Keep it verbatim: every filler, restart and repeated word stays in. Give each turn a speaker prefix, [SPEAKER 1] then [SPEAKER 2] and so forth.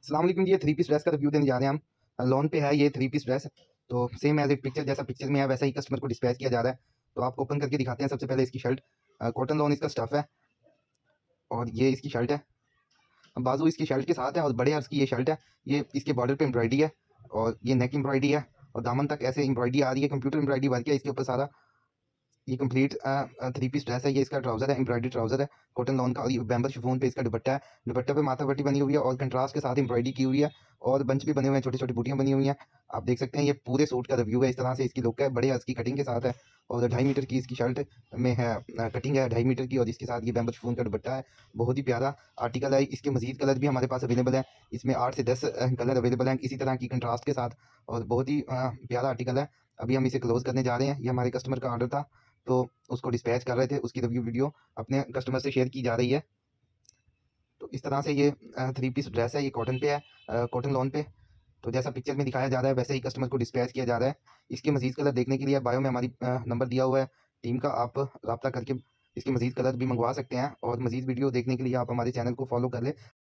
[SPEAKER 1] अस्सलाम वालेकुम जी, ये थ्री पीस ड्रेस का रिव्यू देने जा रहे हैं हम। लॉन पे है ये थ्री पीस ड्रेस। तो सेम एज ए पिक्चर, जैसा पिक्चर में है वैसा ही कस्टमर को डिस्पैच किया जा रहा है। तो आपको ओपन करके दिखाते हैं। सबसे पहले इसकी शर्ट, कॉटन लॉन इसका स्टफ है और ये इसकी शर्ट है। बाजू इसकी शर्ट के साथ है और बड़े अर्ज की ये शर्ट है। ये इसके बॉर्डर पे एम्ब्रॉयडरी है और ये नेक एम्ब्रॉयडरी है और दामन तक ऐसे एम्ब्रॉयडरी आ रही है। कंप्यूटर एम्ब्रॉयडरी वर्क है इसके ऊपर सारा। ये कंप्लीट थ्री पीस ड्रेस है। ये इसका ट्राउजर है, एम्ब्रॉयडरी ट्राउजर है कॉटन लॉन का। और ये बैम्बर शिफॉन पे इसका दुपट्टा है। दुपट्टे पे माथा पट्टी बनी हुई है और कंट्रास्ट के साथ एम्ब्रॉयडरी की हुई है और बंच भी बने हुए हैं, छोटी छोटी बूटियां बनी हुई हैं। आप देख सकते हैं ये पूरे सूट का रिव्यू है। इस तरह से इसकी लुक है, बड़े अर्ज की कटिंग के साथ है और ढाई मीटर की इसकी शर्ट में है, कटिंग है ढाई मीटर की और इसके साथ ये बैम्बर शिफॉन का दुपट्टा है। बहुत ही प्यारा आर्टिकल है। इसके मजीद कलर भी हमारे पास अवेलेबल है। इसमें आठ से दस कलर अवेलेबल हैं इसी तरह की कंट्रास्ट के साथ और बहुत ही अ, प्यारा आर्टिकल है। अभी हम इसे क्लोज करने जा रहे हैं। ये हमारे कस्टमर का ऑर्डर था तो उसको डिस्पैच कर रहे थे, उसकी रिव्यू वीडियो अपने कस्टमर से शेयर की जा रही है। तो इस तरह से ये थ्री पीस ड्रेस है, ये कॉटन पे है, कॉटन लॉन पे। तो जैसा पिक्चर में दिखाया जा रहा है वैसे ही कस्टमर को डिस्पैच किया जा रहा है। इसके मजीद कलर देखने के लिए बायो में हमारी नंबर दिया हुआ है टीम का, आप रब्ता करके इसके मजीद कलर भी मंगवा सकते हैं और मजीद वीडियो देखने के लिए आप हमारे चैनल को फॉलो कर लें।